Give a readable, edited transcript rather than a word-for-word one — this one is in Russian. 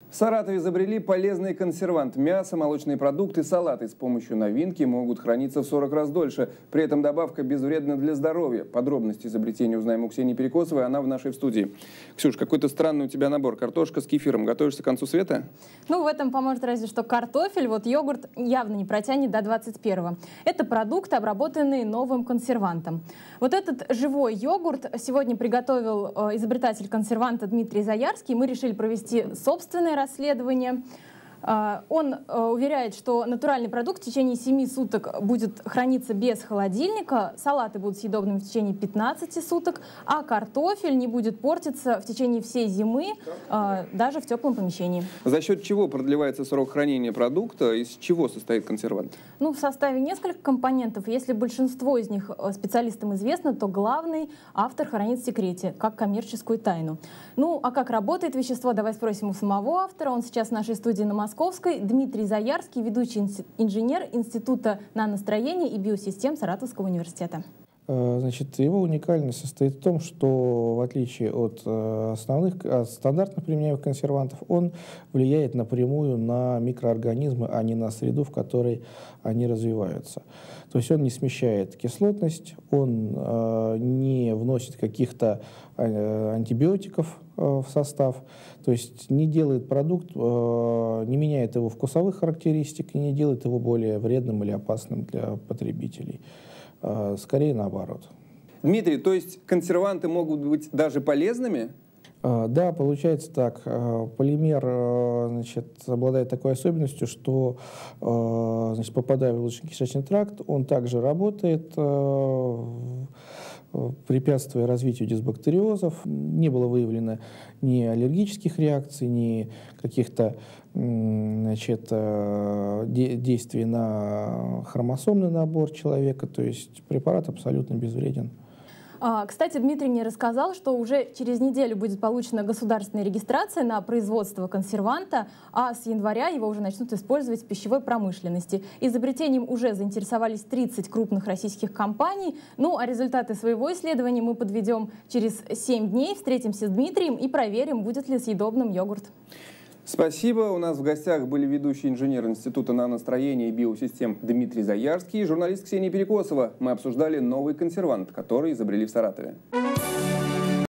В Саратове изобрели полезный консервант. Мясо, молочные продукты, салаты с помощью новинки могут храниться в 40 раз дольше. При этом добавка безвредна для здоровья. Подробности изобретения узнаем у Ксении Перекосовой, она в нашей студии. Ксюш, какой-то странный у тебя набор. Картошка с кефиром. Готовишься к концу света? Ну, в этом поможет разве что картофель. Вот йогурт явно не протянет до 21-го. Это продукты, обработанные новым консервантом. Вот этот живой йогурт сегодня приготовил изобретатель консерванта Дмитрий Заярский. Мы решили провести собственное расследование. Он уверяет, что натуральный продукт в течение 7 суток будет храниться без холодильника, салаты будут съедобными в течение 15 суток, а картофель не будет портиться в течение всей зимы, даже в теплом помещении. За счет чего продлевается срок хранения продукта? Из чего состоит консервант? Ну, в составе несколько компонентов. Если большинство из них специалистам известно, то главный автор хранит в секрете, как коммерческую тайну. Ну, а как работает вещество, давай спросим у самого автора. Он сейчас в нашей студии на Московской. Дмитрий Заярский, ведущий инженер Института наностроения и биосистем Саратовского университета. Значит, его уникальность состоит в том, что в отличие от стандартных применяемых консервантов, он влияет напрямую на микроорганизмы, а не на среду, в которой они развиваются. То есть он не смещает кислотность, он не вносит каких-то антибиотиков в состав, то есть не делает продукт, не меняет его вкусовых характеристик и не делает его более вредным или опасным для потребителей. Скорее наоборот. Дмитрий, то есть консерванты могут быть даже полезными? Да, получается так. Полимер, значит, обладает такой особенностью, что, значит, попадая в желудочно-кишечный тракт, он также работает, препятствуя развитию дисбактериозов. Не было выявлено ни аллергических реакций, ни каких-то, значит, действий на хромосомный набор человека. То есть препарат абсолютно безвреден. Кстати, Дмитрий мне рассказал, что уже через неделю будет получена государственная регистрация на производство консерванта, а с января его уже начнут использовать в пищевой промышленности. Изобретением уже заинтересовались 30 крупных российских компаний. Ну, а результаты своего исследования мы подведем через 7 дней. Встретимся с Дмитрием и проверим, будет ли съедобным йогурт. Спасибо. У нас в гостях были ведущий инженер Института наностроения и биосистем Дмитрий Заярский и журналист Ксения Перекосова. Мы обсуждали новый консервант, который изобрели в Саратове.